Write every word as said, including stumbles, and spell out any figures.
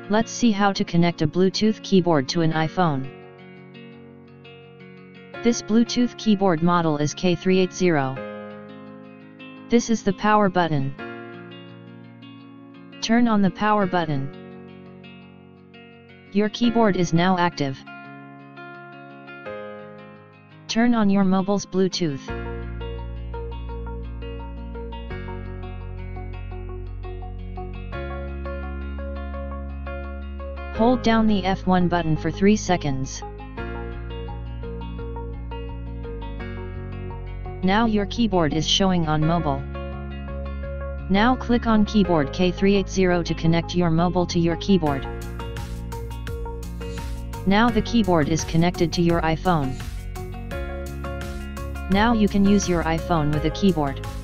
Let's see how to connect a Bluetooth keyboard to an iPhone. This Bluetooth keyboard model is K three eighty. This is the power button. Turn on the power button. Your keyboard is now active. Turn on your mobile's Bluetooth. Hold down the F one button for three seconds. Now your keyboard is showing on mobile. Now click on keyboard K three eighty to connect your mobile to your keyboard. Now the keyboard is connected to your iPhone. Now you can use your iPhone with a keyboard.